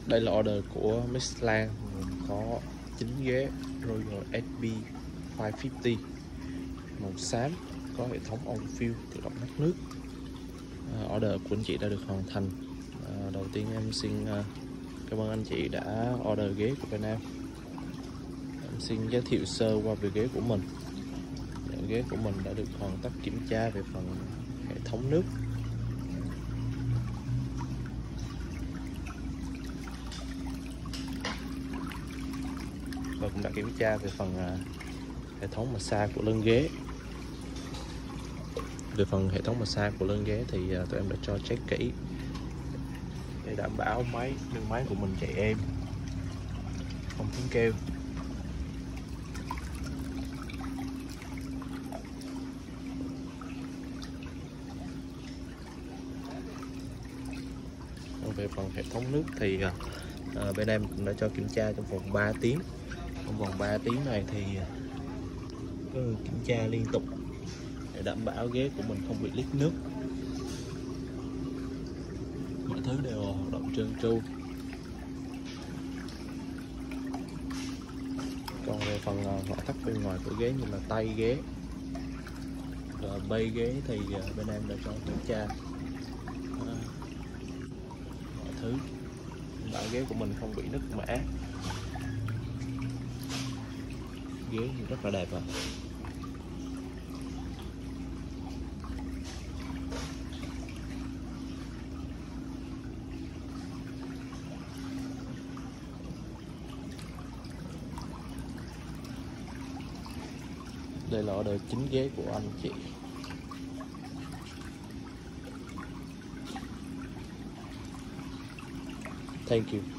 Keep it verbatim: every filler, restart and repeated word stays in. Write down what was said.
Đây là order của Michelin, có chín ghế Royal ét pê năm trăm năm mươi màu xám, có hệ thống on fill tự động mát nước. À, order của anh chị đã được hoàn thành. À, đầu tiên em xin uh, cảm ơn anh chị đã order ghế của bên em. Em xin giới thiệu sơ qua về ghế của mình. Ghế của mình đã được hoàn tất kiểm tra về phần hệ thống nước. Và cũng đã kiểm tra về phần uh, hệ thống massage của lưng ghế. Về phần hệ thống massage của lưng ghế thì uh, tụi em đã cho check kỹ để đảm bảo máy lưng máy của mình chạy êm, không tiếng kêu. Về phần hệ thống nước thì uh, bên em cũng đã cho kiểm tra trong vòng ba tiếng. Trong vòng ba tiếng này thì uh, kiểm tra liên tục để đảm bảo ghế của mình không bị lít nước, mọi thứ đều hoạt động trơn tru. Còn về phần uh, ngoại thất bên ngoài của ghế như là tay ghế, rồi bay ghế thì uh, bên em đã cho kiểm tra uh, mọi thứ, bảo ghế của mình không bị nứt mẻ. Ghế rất là đẹp ạ. À. Đây là order chính ghế của anh chị. Thank you.